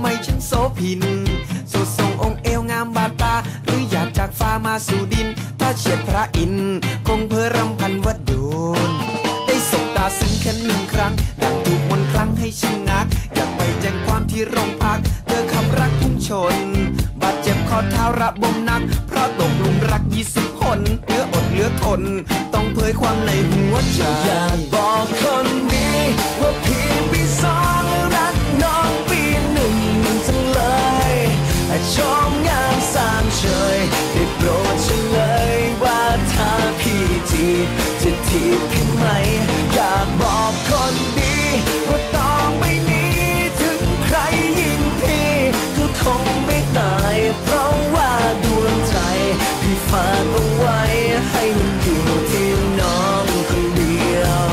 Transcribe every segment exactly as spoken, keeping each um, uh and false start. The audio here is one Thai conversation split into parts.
ไมฉันโสพินสุดทรงองค์เอวงามบาดตาหรืออยากจากฟ้ามาสู่ดินถ้าเฉียดพระอินทร์คงเพ้อรำพันว่าโดนได้สบตาซึ้งแค่หนึ่งครั้งดังถูกมนต์ครั้งให้ชะงักอยากไปแจ้งความที่โรงพักเธอคำรักพุ่งชนบาดเจ็บข้อเท้าระบมนักเพราะตกหลุมรักยี่สิบคนเหลืออดเหลือทนต้องเผยความในหัวใจอยากบอกคนดีว่าพี่ปีสองรักน้องปีหนึ่งจังเลยชมงามสามเฉยได้โปรดเฉลยว่าถ้าพี่จีบจะทีบพี่ไหมอยากบอกคนดีว่าต่อไปนี้ถึงใครยิ่งพี่ก็คงไม่ตายเพราะว่าดวงใจพี่ฝากเอาไว้ให้มันอยู่ที่น้องคนเดียว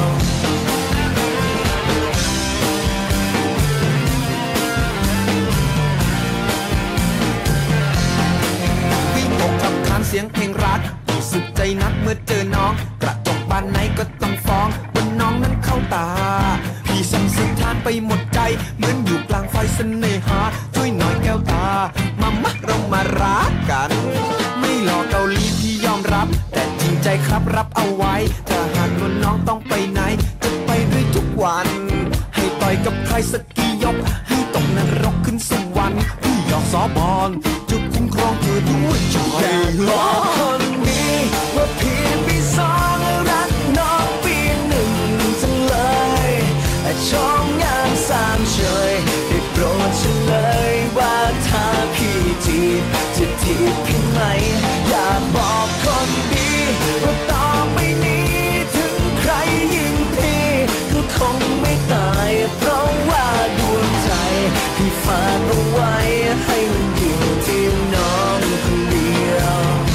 วิ่งอกขับขานเสียงเพลงรักสุดใจนักเมื่อเจอน้องกระจกบานไหนก็ต้องฟ้องว่าน้องนั้นเข้าตาพี่สั่งสุดทานไปหมดใจเหมือนอยู่กลางไฟเสน่หาช่วยหน่อยแก้วตามามักเรามารักกันไม่หลอกเกาหลีพี่ยอมรับแต่จริงใจครับรับเอาไว้ถ้าหากว่าน้องต้องไปไหนจะไปด้วยทุกวันให้ต่อยกับใครสักกี่ยกให้ตกนรกขึ้นสวรรค์พี่ยอมสอบอนจะคุ้มครองเธอด้วยใจบอกคนดีว่าพี่ปีสองรักน้องปีหนึ่งจังเลยชมงามสามเฉยได้โปรดเฉลยว่าถ้าพี่จีบจะทีบพี่ไหมอยากบอกคนดีว่าต่อไปนี้ถึงใครยิ่งพี่ก็คงไม่ตายเพราะว่าดวงใจพี่ฝากเอาไว้ให้มันอยู่ที่น้องคนเดียว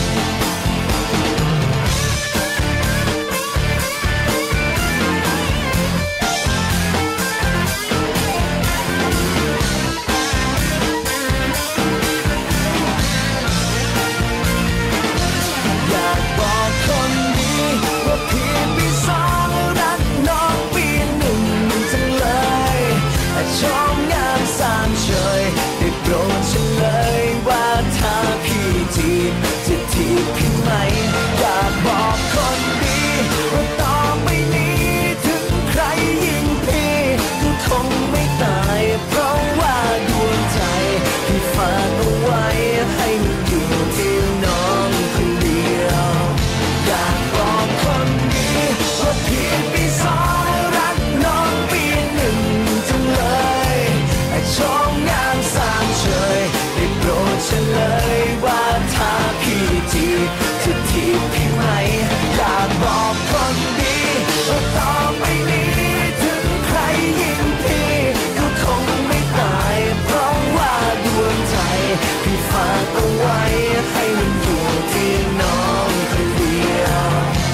อยากบอกคนดีว่าพี่ปีสองรักน้องปีหนึ่งจังเลยชมงามสามเฉยได้โปรดเฉลยว่าถ้าพี่จีบจะทีบพี่ไหมอยากบอกคนดีว่าต่อไปนี้ถึงใครยิ่งพี่ก็คงไม่ตายเพราะว่าดวงใจพี่ฝากเอาไว้ให้มันอยู่ที่น้องคนเดียวอยากบอกคนดีว่าพี่ปีสองรักน้องปีหนึ่งจังเลยชมงามสามเฉยได้โปรดเฉลยว่าถ้าพี่จีบจะทีบพี่ไหมอยากบอกคนดีว่าต่อไปนี้ถึงใครยิ่งพี่ก็คงไม่ตายเพราะว่าดวงใจพี่ฝากเอาไว้ให้มันอยู่ที่น้องคนเดียว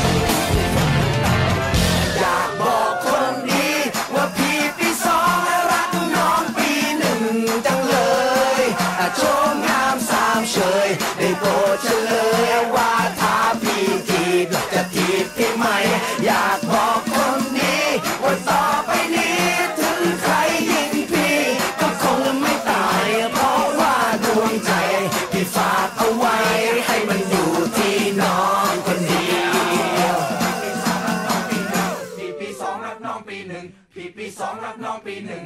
อยากบอกคนดีว่าพี่ปีสองรักน้องปีหนึ่งจังเลยชมงามสามเฉยได้โปรดเฉลยว่าถ้าพี่จีบจะทีบพี่ไหมอยากบอกคนดีว่าต่อไปนี้ถึงใครยิ่งพี่ก็คงไม่ตายเพราะว่าดวงใจพี่ฝากเอาไว้ให้มันอยู่ที่น้องคนเดียวพี่ปีสองรักน้องปีหนึ่งพี่ปีสองรักน้องปีหนึ่ง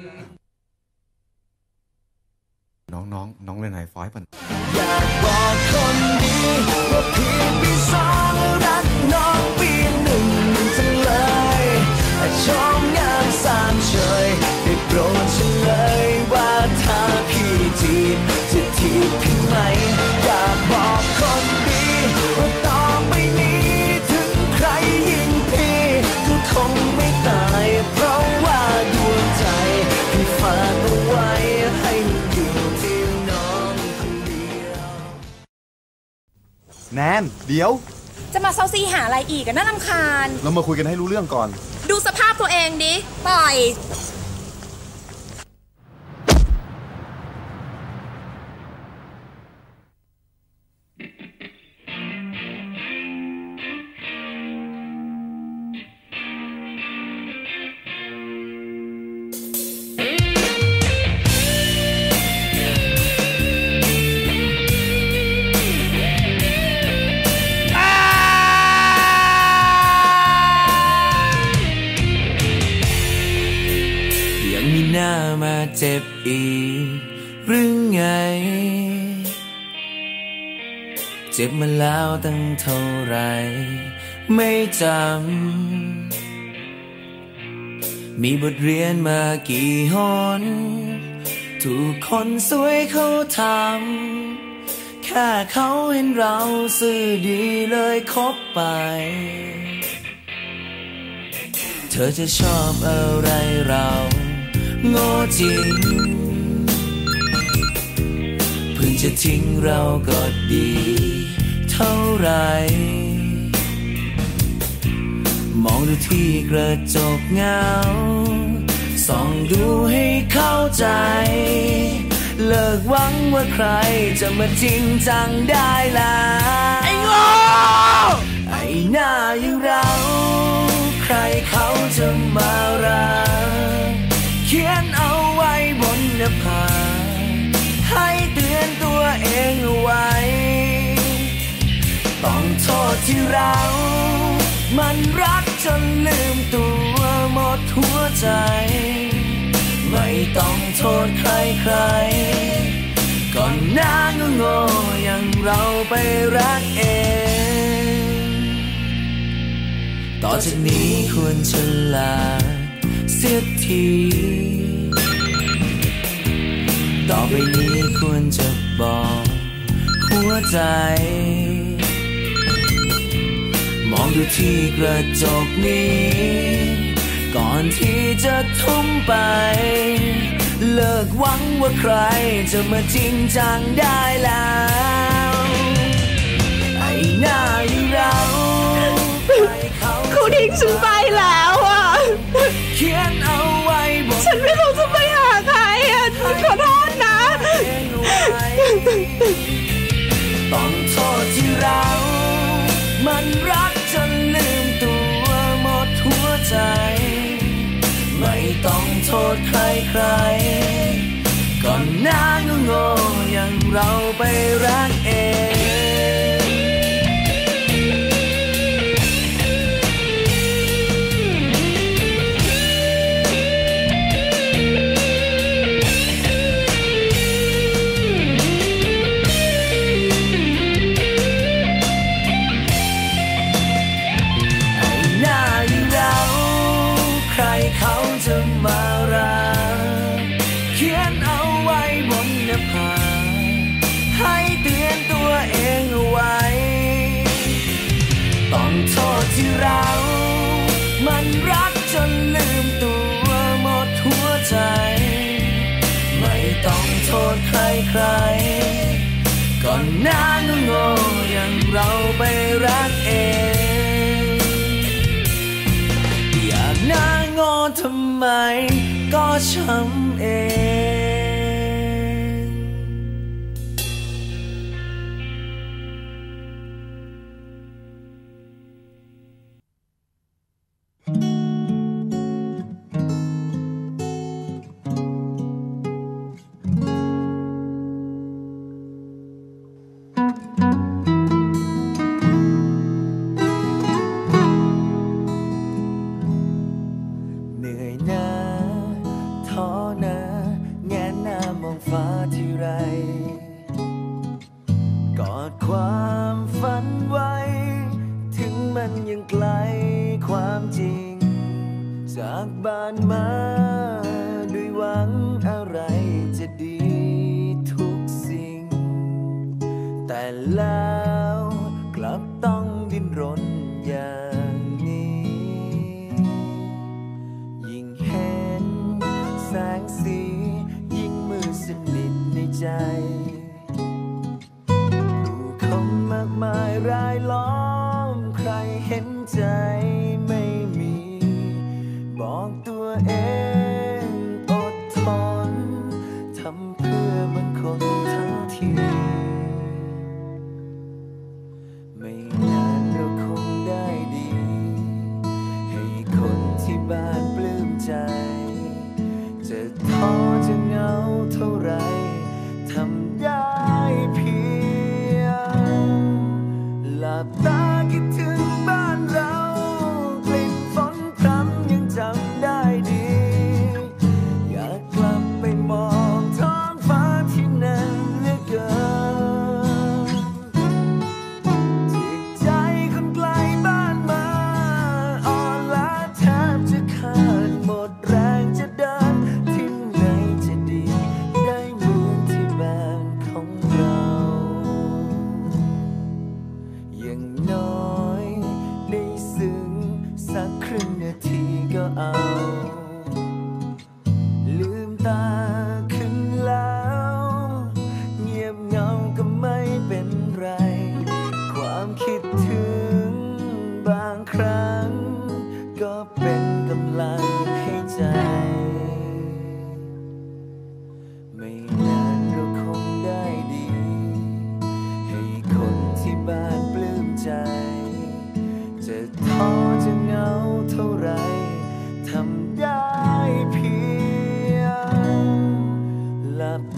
น้องน้องน้องเล่นไฮไฟว์ป่ะอยากบอกคนดีว่าพี่ปีสองรักน้องปีหนึ่งจังเลยชมงามสามเฉยได้โปรดเฉลยว่าถ้าพี่จีบจะทีบพี่ไหมอยากบอกคนดีว่าต่อไปนี้ถึงใครยิ่งพี่ก็คงไม่ตายเพราะว่าดวงใจพี่ฝากเอาไว้ให้มันอยู่ที่น้องคนเดียวแนนเดี๋ยวจะมาเซาซีหาอะไรอีกกันน่ารำคาญเรามาคุยกันให้รู้เรื่องก่อนดูสภาพตัวเองดิปล่อยอีกหรือไงเจ็บมาแล้วตั้งเท่าไรไม่จำมีบทเรียนมากี่หนทุกคนสวยเขาทำแค่เขาเห็นเราซื่อดีเลยคบไปเธอจะชอบอะไรเราโง่จริงเพิ่งจะทิ้งเราก็ดีเท่าไรมองดูที่กระจกเงาส่องดูให้เข้าใจเลิกหวังว่าใครจะมาจริงจังได้แล้วไอ้โง่ไอ้หน้าอย่างเราใครเขาจะมารักเขียนเอาไว้บนหน้าผากให้เตือนตัวเองเอาไว้ต้องโทษที่เรามันรักจนลืมตัวหมดหัวใจไม่ต้องโทษใครใครก่อนหน้าก็โง่อย่างเราไปรักเองต่อจากนี้ควรฉลาดเสียทีต่อไปนี้ควรจะบอกหัวใจมองดูที่กระจกนี้ก่อนที่จะทุ่มไปเลิกหวังว่าใครจะมาจริงจังได้แล้วไอ้หน้าอย่างเราเขาทิ้งฉันไปแล้วอ่ะเขียนเอาไว้บอกฉันไม่รู้จะไปหาใครอ่ะขอโทษนะต้องโทษที่เรามันรักจนลืมตัวหมดหัวใจไม่ต้องโทษใครใครก่อนหน้าก็โง่อย่างเราไปรักเองเขาจะมารักเขียนเอาไว้บนหน้าผากให้เตือนตัวเองเอาไว้ต้องโทษที่เรามันรักจนลืมตัวหมดหัวใจไม่ต้องโทษใครใครก่อนหน้าก็โง่อย่างเราไปรักเองอยากหน้าโง่ทำไมก็ช้ำเองฟ้าที่ไรกอดความฝันไว้ถึงมันยังไกลความจริงจากบ้านมาด้วยหวังอะไรจะดีทุกสิ่งแต่แล้วกลับต้องดิ้นรนอย่างนี้ยิ่งเห็นแสงสีสนิทในใจผู้คนมากมายรายล้อมใครเห็นใจไม่มีบอกตัวเองอดทนทำเพื่อบางคนทั้งทีไม่นานเราคงได้ดีให้คนที่บ้านปลื้มใจจะท้อจะเหงาเท่าไรทำได้เพียงหลับตา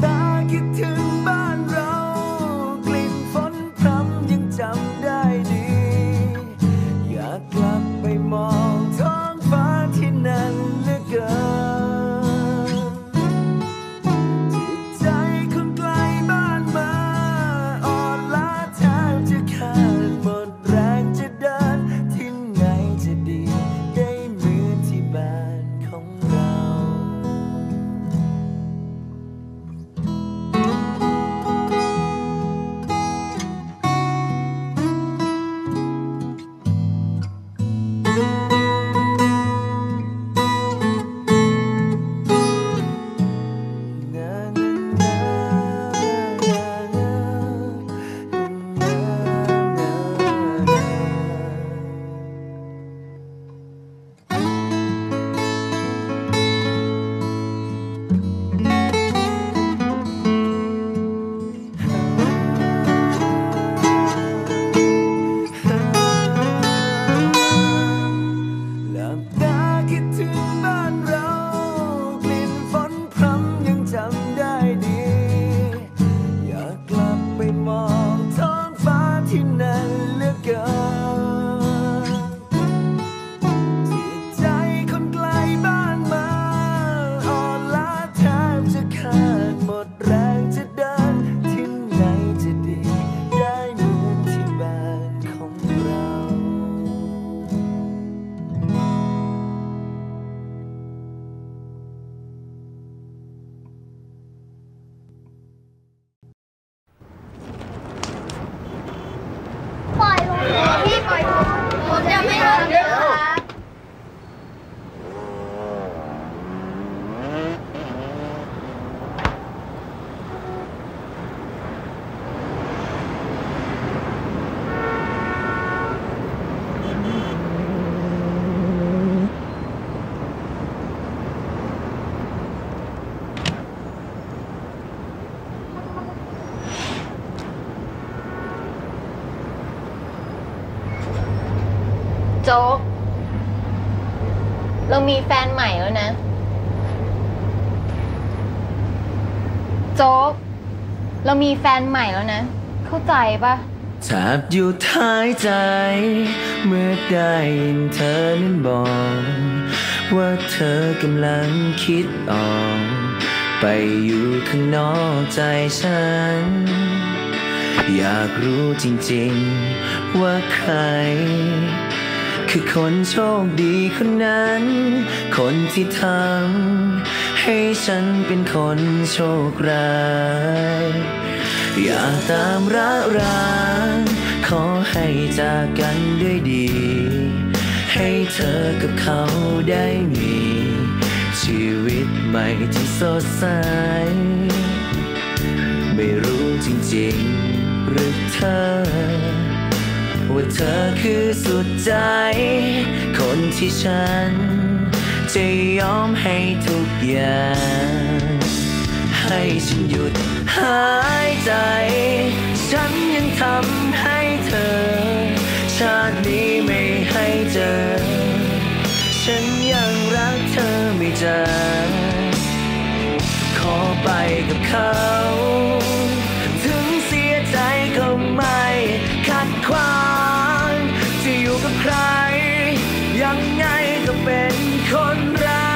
ตาคิดถึงบ้านเรากลิ่นฝนพรำยังจำได้ดีอยากกลับไปมองท้องฟ้าที่นั่นเหลือเกินจิตใจคนไกลบ้านมาอ่อนล้าแทบจะขาดหมดแรงจะเดินที่ไหนจะดีได้เหมือนที่บ้านของเราโจ๊กเรามีแฟนใหม่แล้วนะโจ๊กเรามีแฟนใหม่แล้วนะเข้าใจปะแทบหยุดหายใจเมื่อได้ยินเธอนั้นบอกว่าเธอกำลังคิดออกไปอยู่ข้างนอกใจฉันอยากรู้จริงๆว่าใครคือคนโชคดีคนนั้นคนที่ทำให้ฉันเป็นคนโชคร้ายอยากตามระรานขอให้จากกันด้วยดีให้เธอกับเขาได้มีชีวิตใหม่ที่สดใสไม่รู้จริงๆหรือเธอว่าเธอคือสุดใจคนที่ฉันจะยอมให้ทุกอย่างให้ฉันหยุดหายใจฉันยังทำให้เธอชาตินี้ไม่ให้เจอฉันยังรักเธอไม่จางขอไปกับเขาถึงเสียใจก็ไม่ขัดขวางจะอยู่กับใครยังไงก็เป็นคนรั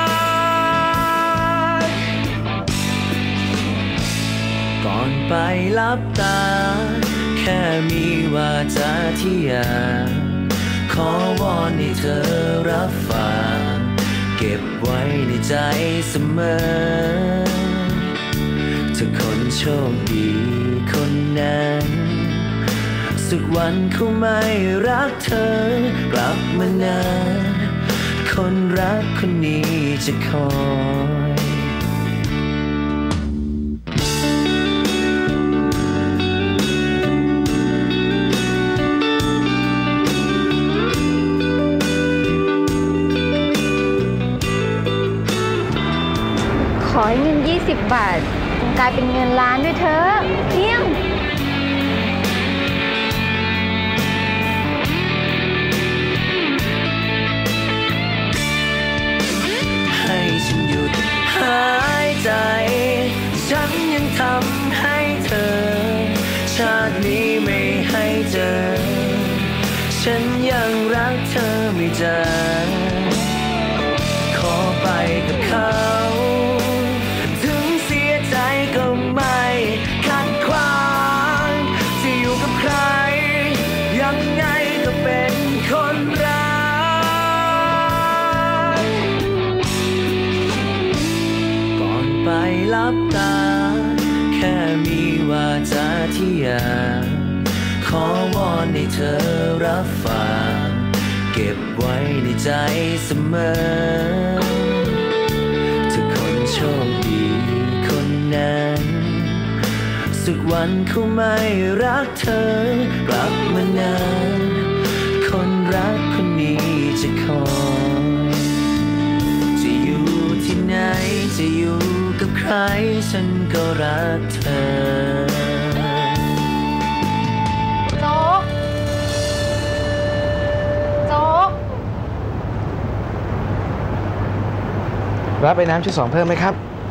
กก่อนไปลับตาแค่มีวาจาที่อยากขอวอนให้เธอรับฟังเก็บไว้ในใจเสมอถ้าคนโชคดีคนนั้นสักวันเขาไม่รักเธอกลับมานะคนรักคนนี้จะคอยขอให้เงินยี่สิบบาทจงกลายเป็นเงินล้านด้วยเถอะเพียงให้ฉันหยุดหายใจฉันเจอฉันยังรักเธอไม่จางขอไปกับเขาถึงเสียใจก็ไม่ขัดขวางจะอยู่กับใครยังไงก็เป็นคนรักก่อนไปลับตาแค่มีวาจาที่อยากขอวอนให้เธอรับฟังเก็บไว้ในใจเสมอถ้าคนโชคดีคนนั้นสักวันเขาไม่รักเธอกลับมานานคนรักคนนี้จะคอยจะอยู่ที่ไหนจะอยู่กับใครฉันก็รักเธอโจ๊ก โจ๊กรับไปน้ำชุดสองเพิ่มไหมครับ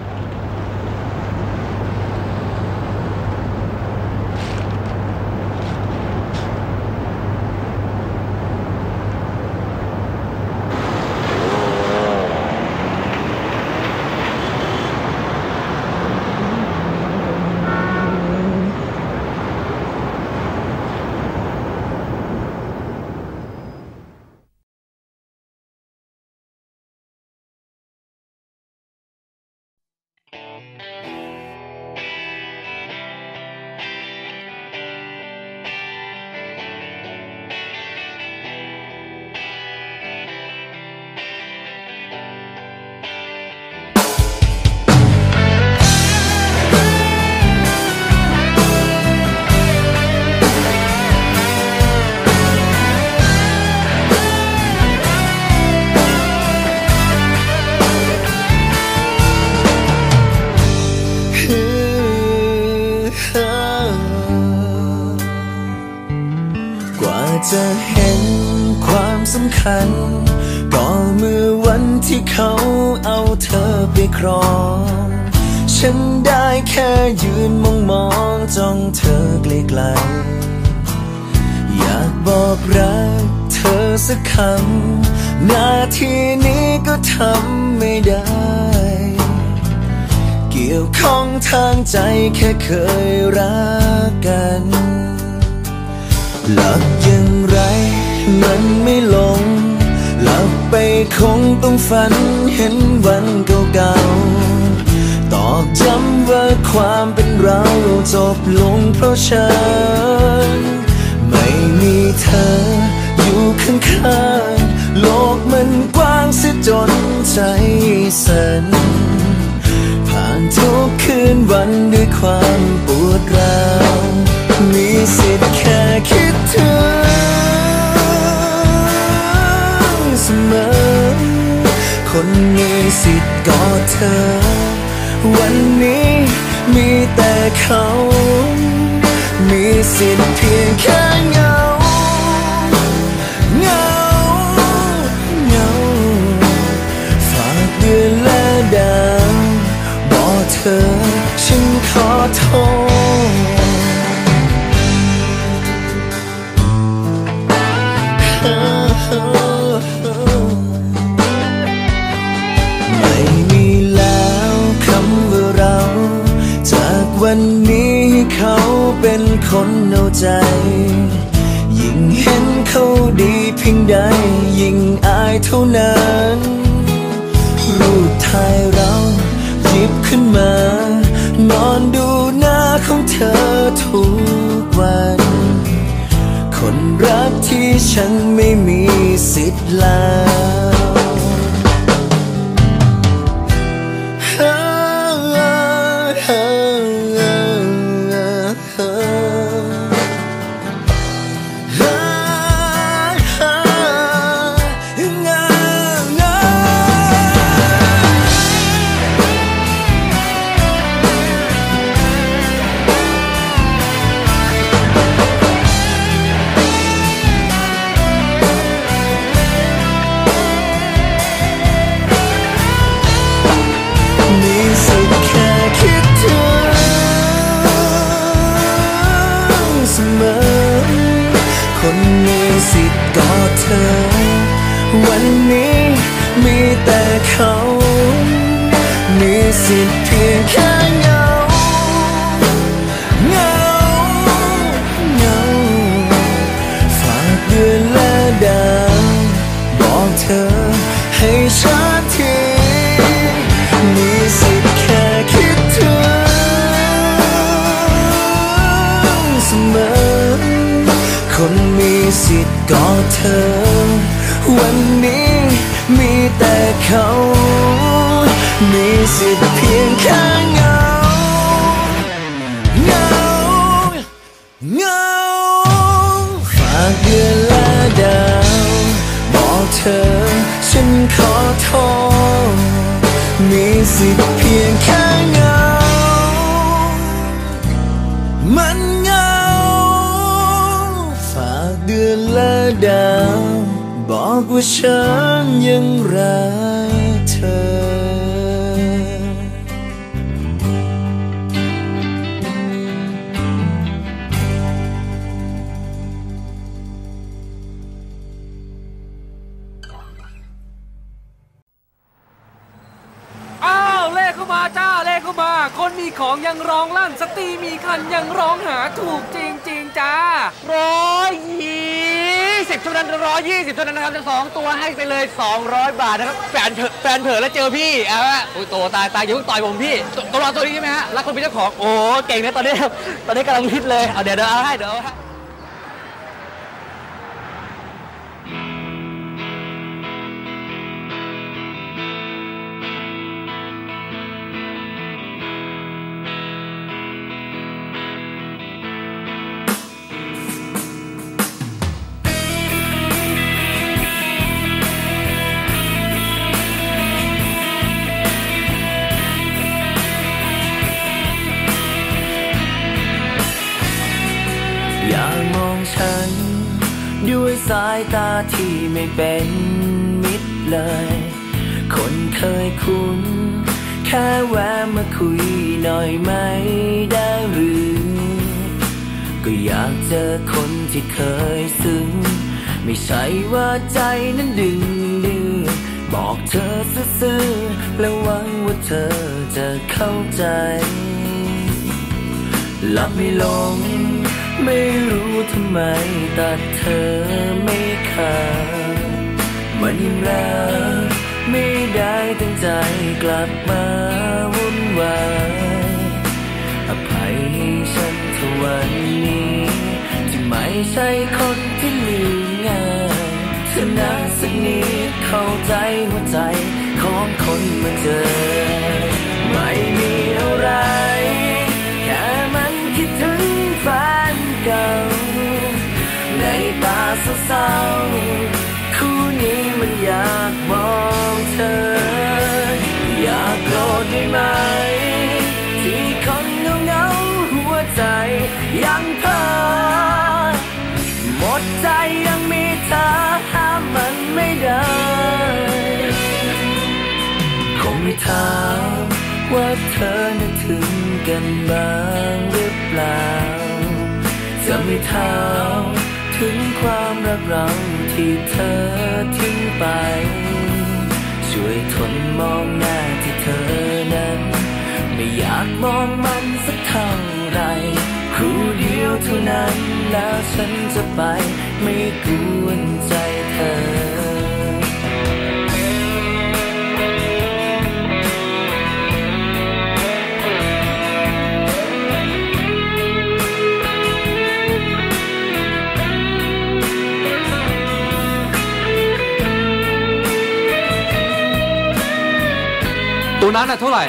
จะเห็นความสำคัญก็เมื่อวันที่เขาเอาเธอไปครองฉันได้แค่ยืนมองมองจ้องเธอไกลๆอยากบอกรักเธอสักคำนาทีนี้ก็ทำไม่ได้เกี่ยวข้องทางใจแค่เคยรักกันหลับอย่างไรมันไม่ลงหลับไปคงต้องฝันเห็นวันเก่าๆตอกย้ำว่าความเป็นเราจบลงเพราะฉันไม่มีเธออยู่ข้างๆโลกมันกว้างเสียจนใจสั่นผ่านทุกคืนวันด้วยความปวดร้าวมีสิทธิ์แค่คิดถึงเสมอคนมีสิทธิ์กอดเธอวันนี้มีแต่เขามีสิทธิ์เพียงแค่เงาเงาเงาฝากเดือนและดาวบอกเธอฉันขอโทษไม่มีแล้วคำว่าเราจากวันนี้เขาเป็นคนเอาใจยิ่งเห็นเขาดีเพียงใดยิ่งอายเท่านั้นรูปถ่ายเราหยิบขึ้นมานอนดูหน้าของเธอทุกวันคนรักที่ฉันไม่มีสิทธิ์แล้วสิทธิ์กอดเธอวันนี้มีแต่เขามีสิทธิ์เพียงแค่เงาเงาเงาฝากเดือนและดาวบอกเธอให้ชัดทีมีสิทธิ์แค่คิดถึงเสมอคนมีสิทธิ์กอดเธอวันนี้มีแต่เขามีสิทธิ์เพียงแค่เงาเงาเงาฝากเดือนและดาวบอกเธอฉันขอโทษมีสิทธิ์เพียงแค่เงามันเงาฝากเดือนและดาวบอกว่าฉันยังรักเธอเข้ามาจ้าเลขเข้ามาคนมีของยังร้องลั่นสตรีมีคันยังร้องหาถูกจริงๆจ้าร้อยยี่สิบเท่านั้นร้อยยี่สิบเท่านั้นนะครับจะสองตัวให้ไปเลยสองร้อยบาทนะครับแฟนเถอะแฟนเถอะแล้วเจอพี่อ่ะโอ้ยโตตายตายอย่าเพิ่งต่อยผมพี่ตัวรอตัวนี้ใช่ไหมฮะรักคนเป็นเจ้าของโอ้เก่งนะตอนนี้ตอนนี้กำลังฮิตเลยเอาเดี๋ยวเดี๋ยวเอาให้เดี๋ยวเอาให้อย่ามองฉันด้วยสายตาที่ไม่เป็นมิตรเลยคนเคยคุ้นแค่แวะมาคุยหน่อยไม่ได้หรือก็อยากเจอคนที่เคยซึ้งไม่ใช่ว่าใจนั้นดึงดื้อบอกเธอซื่อๆแล้วหวังว่าเธอจะเข้าใจหลับไม่ลงไม่รู้ทำไมตัดเธอไม่ขาดมันยิ่งรักไม่ได้ตั้งใจกลับมาวุ่นวายอภัยให้ฉันเท่าวันนี้ที่ไม่ใช่คนที่ลืมง่ายเธอนะสักนิดเข้าใจหัวใจของคนมาเจอไม่มีอะไรแค่มันคิดถึงแฟนเก่าในตาเศร้าๆคู่นี้มันอยากมองเธออยากโกรธได้ไหมที่คนเงาๆหัวใจยังเพ้อหมดใจยังมีเธอห้ามมันไม่ได้คงไม่ถามว่าเธอนึกถึงกันบ้างหรือเปล่าจะไม่ถามถึงความรักเราที่เธอทิ้งไปช่วยทนมองหน้าที่เธอนั้นไม่อยากมองมันสักเท่าไรครู่เดียวเท่านั้นแล้วฉันจะไปไม่กวนใจเธอตัวนั้นน่ะเท่าไหร่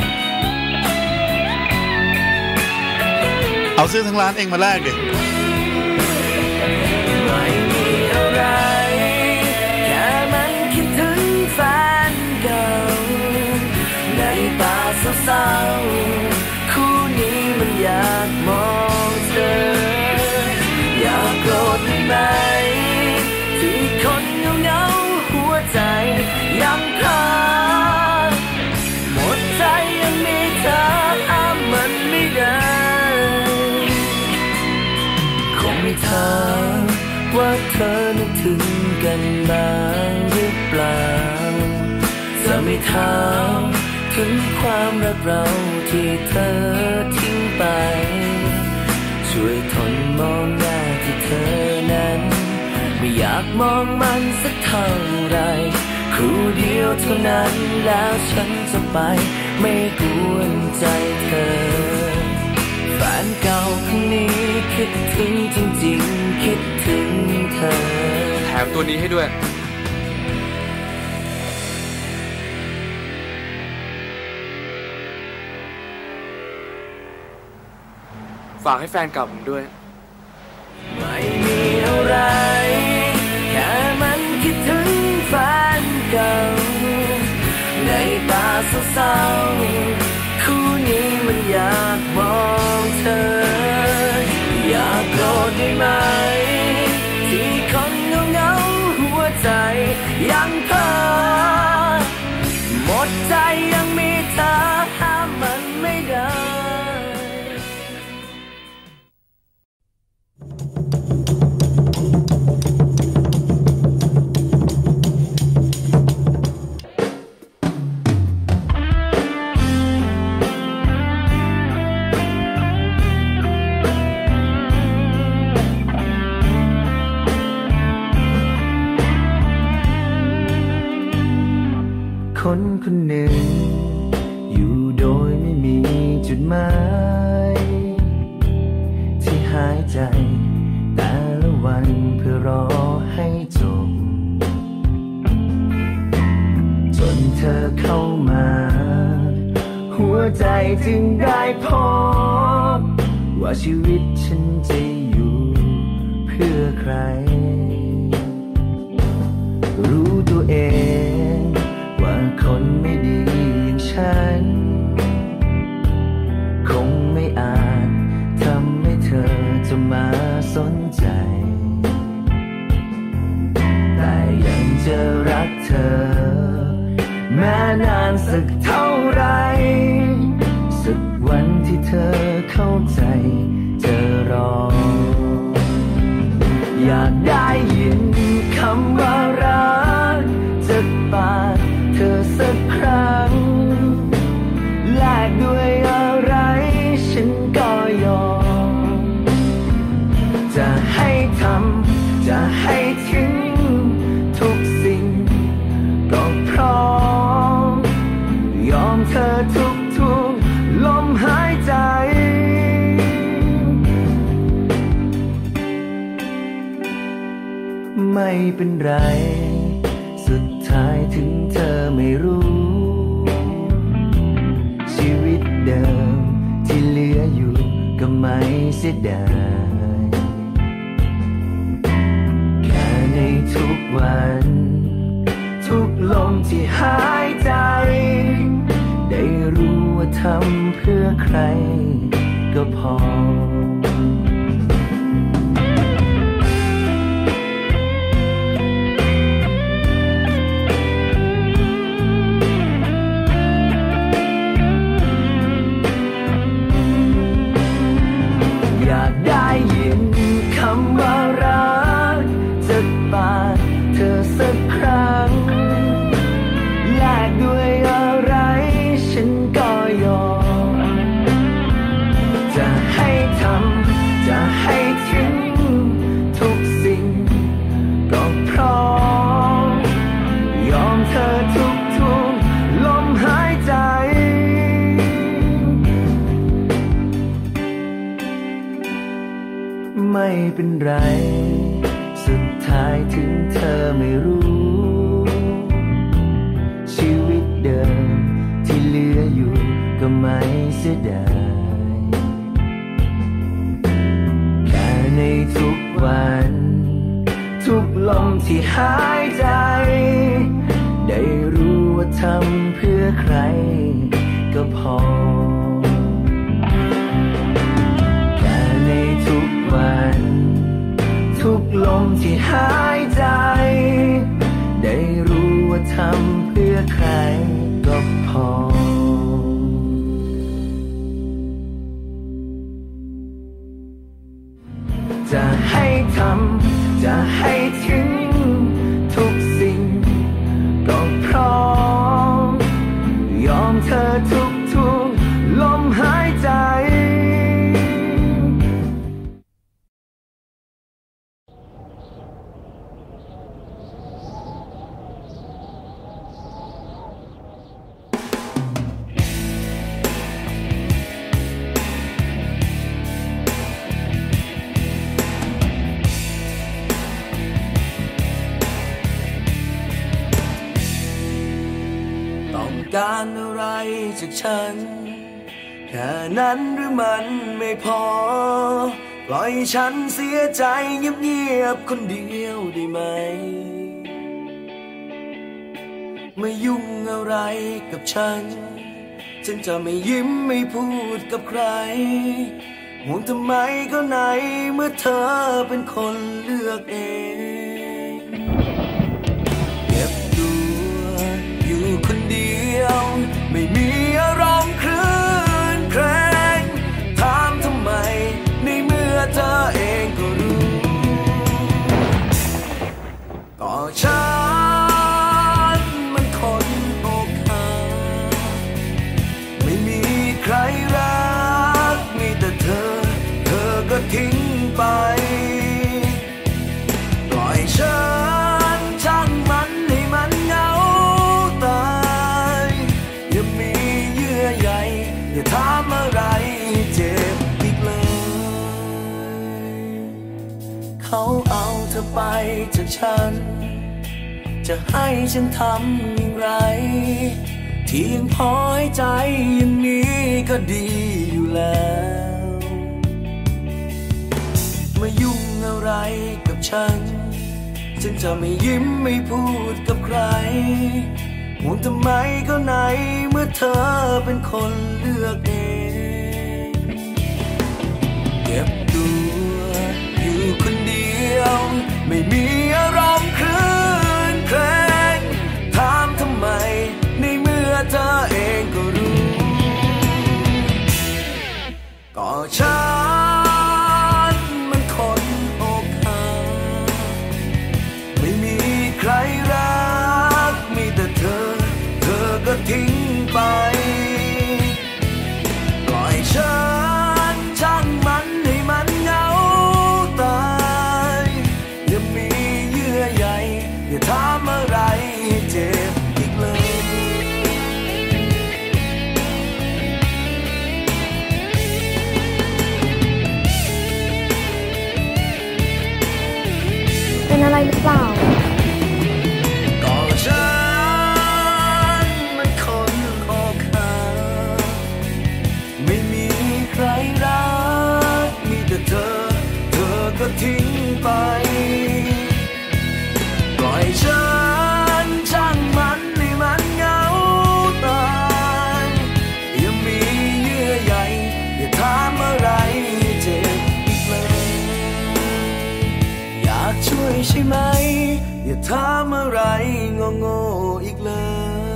เอาซื้อทั้งร้านเองมาแลกดิไม่มีอะไรแค่มันคิดถึงแฟนเก่าในตาเศร้าๆคู่นี้มันอยากมองเธออยากโกรธได้ไหมที่คนเงาๆหัวใจยังพลาดหมดใจยังมีเธอห้ามมันไม่ได้คงไม่ถามว่าเธอนึามถึงความรักเราที่เธอทิ้งไปช่วยทนมองหน้าที่เธอนั้นไม่อยากมองมันสักเท่าไรครู่เดียวเท่านั้นแล้วฉันจะไปไม่กวนใจเธอแฟนเก่าคนนี้คิดถึงจริงๆคิดถึงเธอแถมตัวนี้ให้ด้วยฝากให้แฟนเก่าผมด้วยไม่มีอะไรแค่มันคิดถึงแฟนเก่าในตาเศร้าๆคู่นี้มันอยากมองเธออยากโกรธได้ไหมที่คนเงาๆหัวใจยังเพ้อหมดใจยังมีเธอห้ามมันไม่ได้คนคนหนึ่งอยู่โดยไม่มีจุดหมายที่หายใจแต่ละวันเพื่อรอให้จบจนเธอเข้ามาหัวใจจึงได้พบว่าชีวิตฉันจะอยู่เพื่อใครรู้ตัวเองว่าคนไม่ดีอย่างฉันคงไม่อาจทำให้เธอจะมาสนใจแต่ยังจะรักเธอแม้นานสักเท่าไรสักวันที่เธอเข้าใจเธอรออยากได้ยินคำว่ารักจากปากเธอสักครั้งแลกด้วยอะไรฉันก็ยอมจะให้ทำจะให้ทิ้งทุกสิ่งก็พร้อมยอมเธอทุกทุกลมหายใจไม่เป็นไรสุดท้ายถึงเธอไม่รู้ชีวิตเดิมที่เหลืออยู่ก็ไม่เสียดายแค่ในทุกวันทุกลมที่หายใจได้รู้ว่าทำเพื่อใครก็พออยากได้ยินคำว่ารักจากปากเธอสักครั้งแลกด้วยอะไรฉันก็ยอมจะให้ทำจะให้ทิ้งทุกสิ่งก็พร้อมยอมเธอทุกทุกลมหายใจไม่เป็นไรสุดท้ายถึงเธอไม่รู้ชีวิตเดิมที่เหลืออยู่ก็ไม่เสียดายแค่ในทุกวันทุกลมที่หายใจได้รู้ว่าทำเพื่อใครก็พอแค่ในทุกวันทุกลมที่หายใจได้รู้ว่าทำเพื่อใครก็พอจะให้ทำจะให้ทิ้งทุกสิ่งก็พร้อมการอะไรจากฉันแค่นั้นหรือมันไม่พอปล่อยฉันเสียใจเงียบๆคนเดียวได้ไหมไม่ยุ่งอะไรกับฉันฉันจะไม่ยิ้มไม่พูดกับใครห่วงทำไมก็ไหนเมื่อเธอเป็นคนเลือกเองเก็บตัวอยู่คนเดียวไม่มีอารมณ์คลื่นเครงถามทำไมในเมื่อเธอเองก็รู้ก็ฉันมันคนอกหักไม่มีใครรักมีแต่เธอเธอก็ทิ้งไปปล่อยฉันช่างมันให้มันเหงาตายอย่ามีเยื่อใยอย่าถามอะไรเจ็บอีกเลยเขาเอาเธอไปจากฉันจะให้ฉันทำอย่างไรที่ยังพอให้ใจอย่างนี้ก็ดีอยู่แล้วมายุ่งอะไรกับฉันฉันจะไม่ยิ้มไม่พูดกับใครห่วงทำไมก็ไหนเมื่อเธอเป็นคนเลือกเองเก็บตัวอยู่คนเดียวไม่มีอารมณ์คลื่นเครงถามทำไมในเมื่อเธอเองก็รู้ก็ฉันมันคนอกหักไม่มีใครรักมีแต่เธอเธอก็ทิ้งไปปล่อยฉันช่างมันให้มันเหงาตายอย่ามีเยื่อใยอย่าถามอะไรเจ็บอีกเลยเป็นอะไรหรือเปล่าก็ฉันมันคนอกหักไม่มีใครรักมีแต่เธอเธอก็ทิ้งไปปล่อยฉันช่างมันให้มันเหงาตายอย่ามีเยื่อใยอย่าถามอะไรเจ็บอีกเลยอยากช่วยใช่ไหมอย่าถามอะไรโง่ๆอีกเลย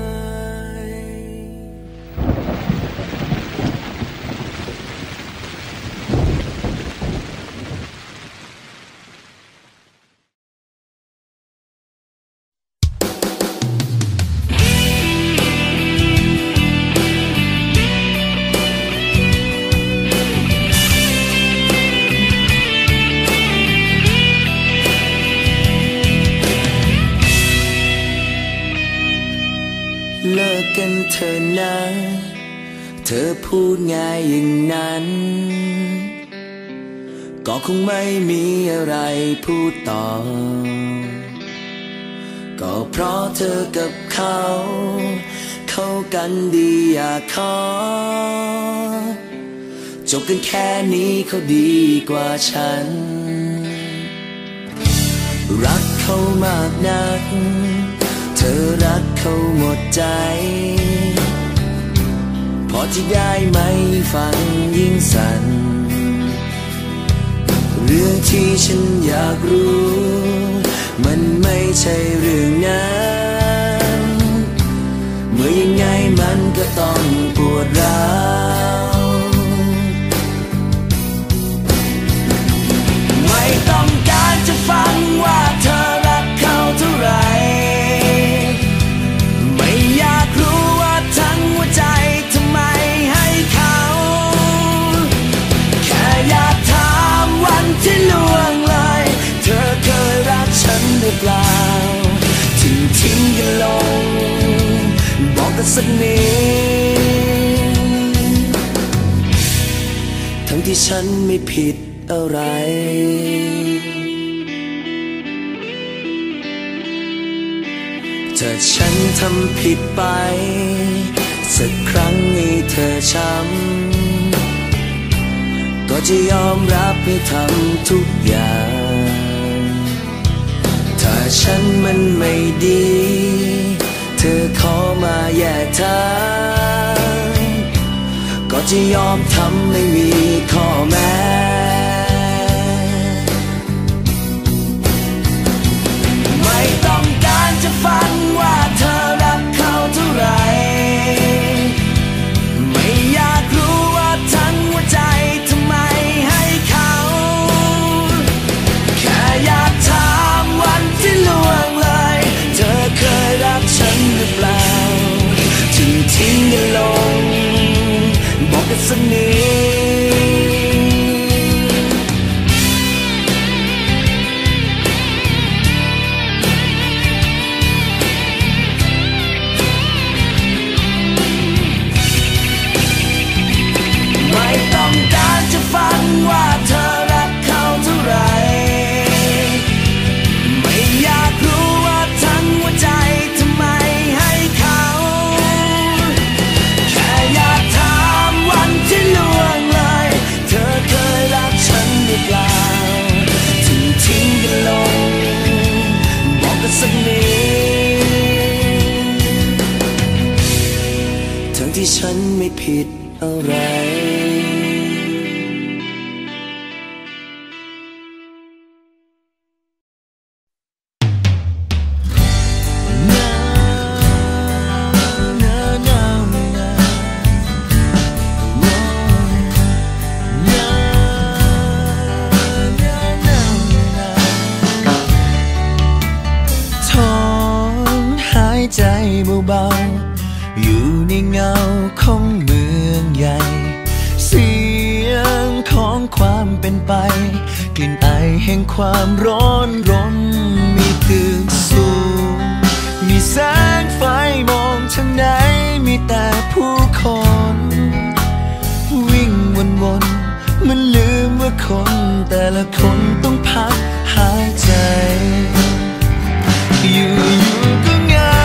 เลิกกันเถอะนะเธอพูดง่ายอย่างนั้นก็คงไม่มีอะไรพูดต่อก็เพราะเธอกับเขาเข้ากันดีอยากขอจบกันแค่นี้เขาดีกว่าฉันรักเขามากนักเธอรักเขาหมดใจพอที่ได้ไหมฟังยิ่งสั่นเรื่องที่ฉันอยากรู้มันไม่ใช่เรื่องนั้นเมื่อยังไงมันก็ต้องปวดร้าวไม่ต้องการจะฟังว่าเธอรักเขาเท่าไหร่ไม่อยากรู้ว่าทั้งหัวใจทำไมให้เขาแค่อยากถามวันที่ล่วงเลยเธอเคยรักฉันหรือเปล่าทิ้งทิ้งกันลงบอกกันสักนิดทั้งที่ฉันไม่ผิดอะไรถ้าฉันทำผิดไปสักครั้งให้เธอช้ำก็จะยอมรับให้ทำทุกอย่างถ้าฉันมันไม่ดีเธอขอมาแยกทางก็จะยอมทำไม่มีข้อแม้ไม่ต้องการจะฟังว่าเธอรักเขาเท่าไหร่ไม่อยากรู้ว่าทั้งหัวใจทำไมให้เขาแค่อยากถามวันที่ล่วงเลยเธอเคยรักฉันหรือเปล่าถึงทิ้งกันลงบอกกันสักนิดไม่ต้องการจะฟังว่าเธอรักเขาเท่าไหร่ไม่อยากรู้ว่าทั้งหัวใจทำไมให้เขาแค่อยากถามวันที่ล่วงเลยเธอเคยรักฉันหรือเปล่าถึงทิ้งกันลงบอกกันสักนิดทั้งที่ฉันไม่ผิดอะไรใจเบาๆอยู่ในเงาของเมืองใหญ่เสียงของความเป็นไปกลิ่นไอแห่งความร้อนรนมีตึกสูงมีแสงไฟมองทางไหนมีแต่ผู้คนวิ่งวนๆมันลืมว่าคนแต่ละคนต้องพักหายใจอยู่ๆก็เหงา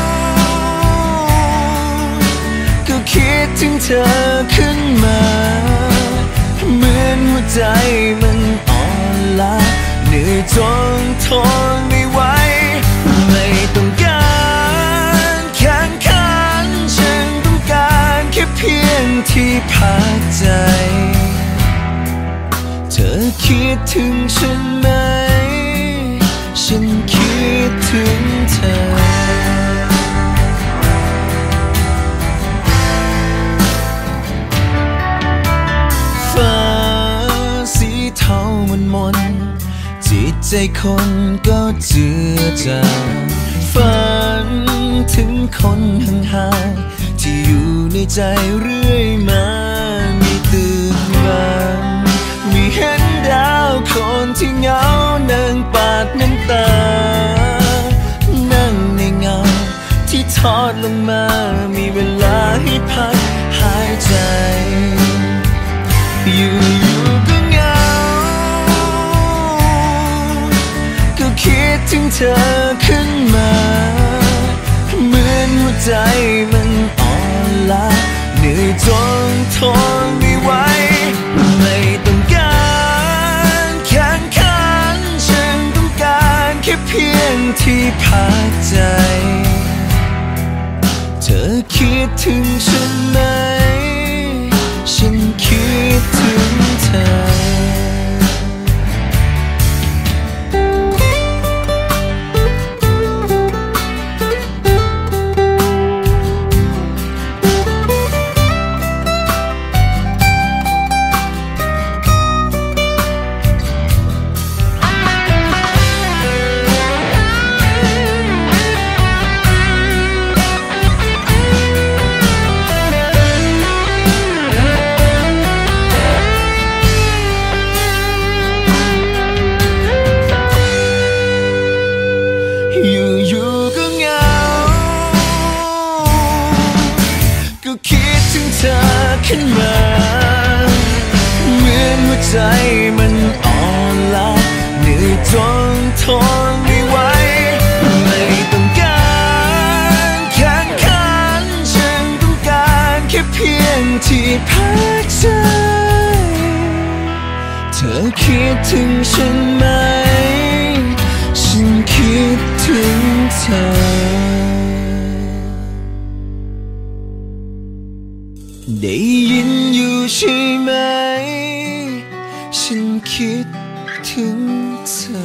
ก็คิดถึงเธอขึ้นมาเหมือนหัวใจมันอ่อนล้าเหนื่อยจนทนไม่ไหวไม่ต้องการแข่งขันฉันต้องการแค่เพียงที่พักใจเธอคิดถึงฉันไหมฉันคิดถึงเธอฟ้าสีเทามันมนจิตใจคนก็เจือจางฝันถึงคนห่างๆที่อยู่ในใจเรื่อยมามีตื่นบ้างมีเห็นดาวคนที่เหงานั่งปาดน้ำตานั่งในเงาที่ทอดลงมามีเวลาให้พักหายใจอยู่ๆก็เหงาก็คิดถึงเธอขึ้นมาเหมือนหัวใจมันอ่อนล้าเหนื่อยจนทนไม่ไหวไม่ต้องการแข่งขันฉันต้องการแค่เพียงที่พักใจเธอคิดถึงฉันไหมฉันคิดถึงเธออยู่ๆก็เหงาก็คิดถึงเธอขึ้นมาเหมือนหัวใจมันอ่อนล้าเหนื่อยจนทนไม่ไหวไม่ต้องการธอคิดถึงฉันไหมฉันคิดถึงเธอได้ยินอยู่ใช่ไหมฉันคิดถึงเธอ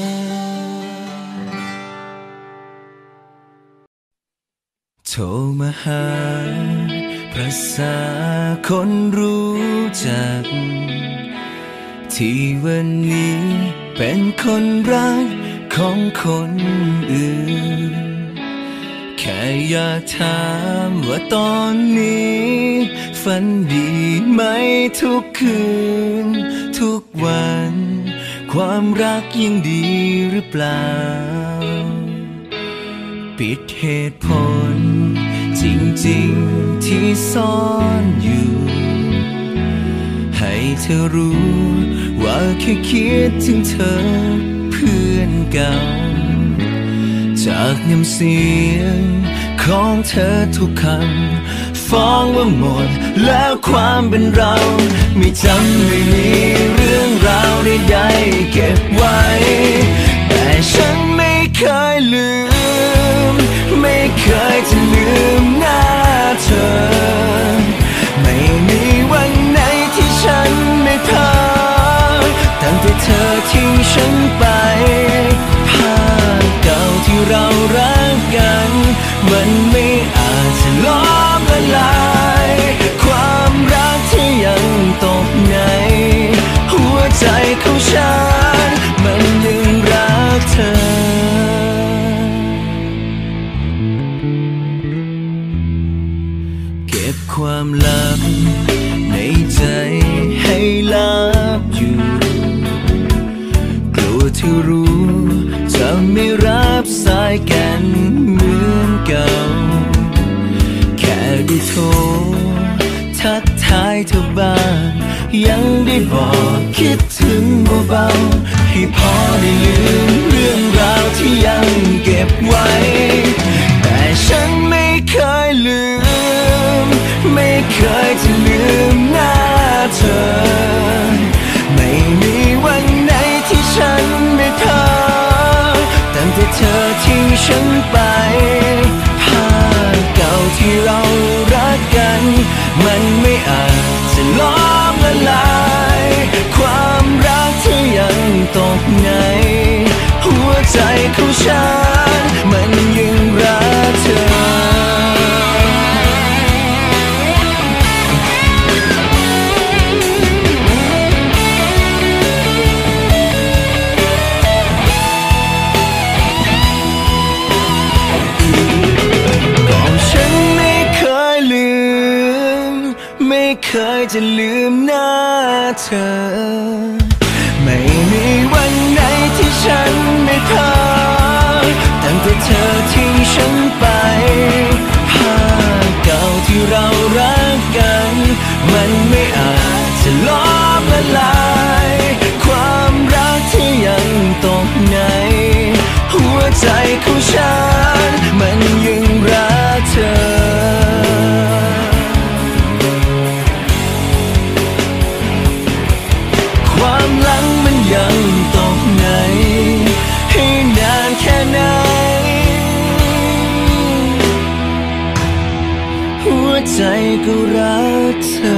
โทรมาหาภาษาคนรู้จักที่วันนี้เป็นคนรักของคนอื่นแค่อยากถามว่าตอนนี้ฝันดีไหมทุกคืนทุกวันความรักยังดีหรือเปล่าปิดเหตุผลจริงๆที่ซ่อนอยู่ให้เธอรู้ว่าแค่คิดถึงเธอเพื่อนเก่าจากน้ำเสียงของเธอทุกคำฟ้องว่าหมดแล้วความเป็นเราไม่จำไม่มีเรื่องราวใดๆเก็บไว้แต่ฉันไม่เคยลืมไม่เคยจะลืมหน้าเธอไม่มีวันไหนที่ฉันไม่เพ้อตั้งแต่เธอทิ้งฉันไปภาพเก่าที่เรารักกันมันไม่อาจจะลบละลายความรักที่ยังตกในหัวใจของฉันมันยังรักเธอเก็บความลับในใจให้ลับอยู่กลัวที่รู้จะไม่รับสายกันเหมือนเก่าแค่ได้โทรทักทายเธอบ้างยังได้บอกคิดถึงเบาๆให้พอได้ลืมเรื่องราวที่ยังเก็บไว้แต่ฉันไม่เคยลืมไม่เคยจะลืมหน้าเธอไม่มีวันไหนที่ฉันไม่เพ้อตั้งแต่เธอทิ้งฉันไปภาพเก่าที่เรารักกันมันไม่อาจจะลบละลายความรักที่ยังตกในหัวใจของฉันมันยังรักเธอไม่เคยจะลืมหน้าเธอไม่มีวันไหนที่ฉันไม่เพ้อตั้งแต่เธอทิ้งฉันไปภาพเก่าที่เรารักกันมันไม่อาจจะลบละลายความรักที่ยังตกในหัวใจของฉันมันยังรักเธอความหลังมันยังตกในให้นานแค่ไหนหัวใจก็รักเธอ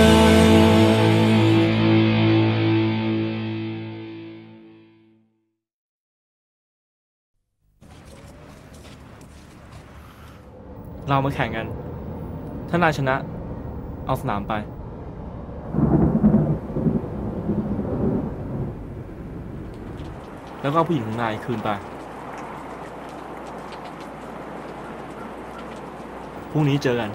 เรามาแข่งกันถ้านายชนะเอาสนามไปแล้วก็ผู้หญิงของนายคืนไปพรุ่งนี้เจอกัน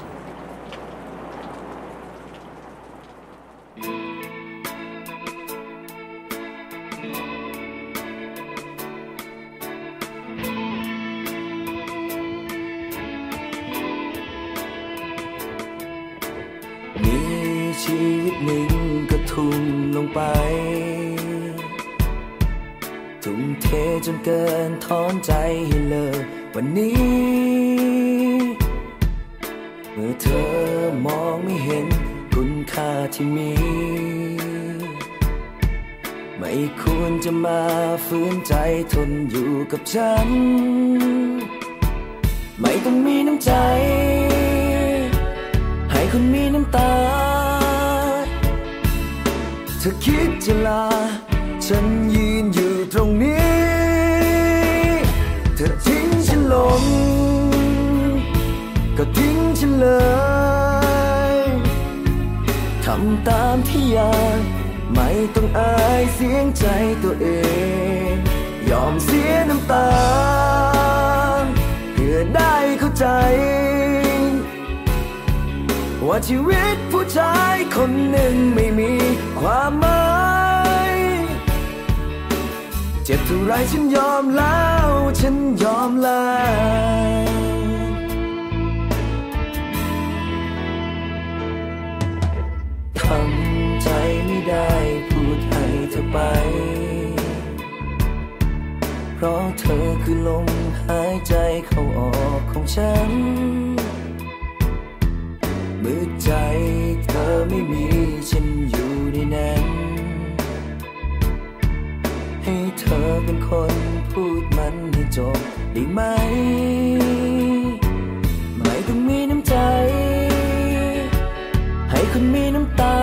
มีชีวิตหนึ่งก็ทุ่มลงไปทุ่มเทจนเกินถอนใจให้เลิกวันนี้เมื่อเธอมองไม่เห็นคุณค่าที่มีไม่ควรจะมาฝืนใจทนอยู่กับฉันไม่ต้องมีน้ำใจให้คนมีน้ำตาเธอคิดจะลาฉันยืนอยู่ตรงนี้เธอทิ้งฉันลงก็ทิ้งฉันเลยทำตามที่อยากไม่ต้องอายเสียงใจตัวเองยอมเสียน้ำตาเพื่อได้เข้าใจว่าชีวิตผู้ชายคนหนึ่งไม่มีความหมายเจ็บเท่าไรฉันยอมแล้วฉันยอมแล้วทำใจไม่ได้พูดให้เธอไปเพราะเธอคือลมหายใจเข้าออกของฉันเมื่อใจเธอไม่มีฉันอยู่ในนั้นให้เธอเป็นคนพูดมันให้จบได้ไหมไม่ต้องมีน้ำใจให้คนมีน้ำตา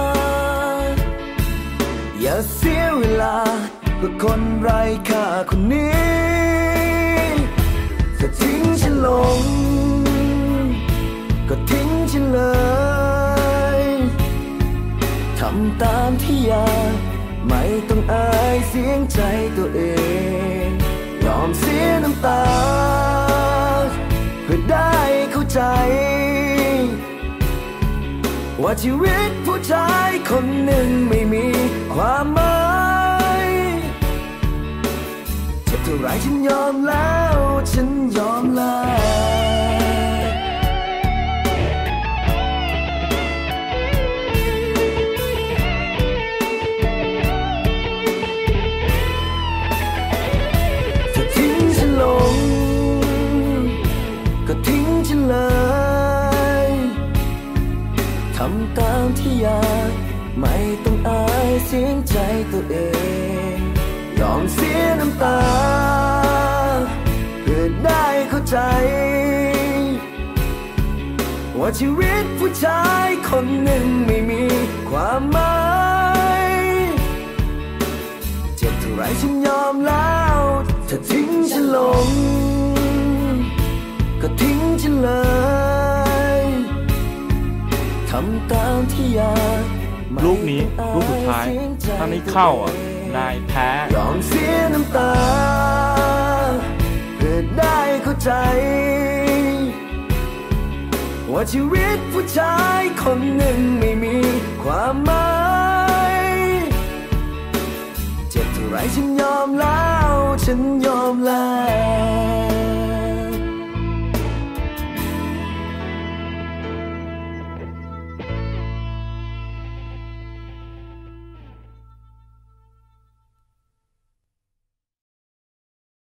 อย่าเสียเวลากับคนไร้ค่าคนนี้จะทิ้งฉันลงก็ทิ้งฉันเลยทำตามที่อยากไม่ต้องอายเสียงใจตัวเองยอมเสียน้ำตาเพื่อได้เข้าใจว่าชีวิตผู้ชายคนหนึ่งไม่มีความหมายเจ็บเท่าไรฉันยอมแล้วฉันยอมแล้วเธอทิ้งฉันลงก็ทิ้งฉันเลยทำตามที่อยากไม่ต้องอายเสียงใจตัวเองยอมเสียน้ำตาเพื่อได้เข้าใจว่าชีวิตผู้ชายคนหนึ่งไม่มีความหมายเจ็บเท่าไรฉันยอมแล้วเธอทิ้งฉันลงก็ทิ้งฉันเลยทำตามที่อยากลูกนี้ลูกสุดท้ายถ้าไม่เข้าอ่ะนายแพ้ยอมเสียน้ำตาเพื่อได้เข้าใจว่าชีวิตผู้ชายคนหนึ่งไม่มีความหมายเจ็บเท่าไรฉันยอมแล้วฉันย